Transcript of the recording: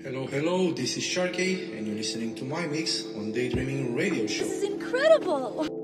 Hello, this is Sharky, and you're listening to my mix on Daydreaming Radio Show. This is incredible!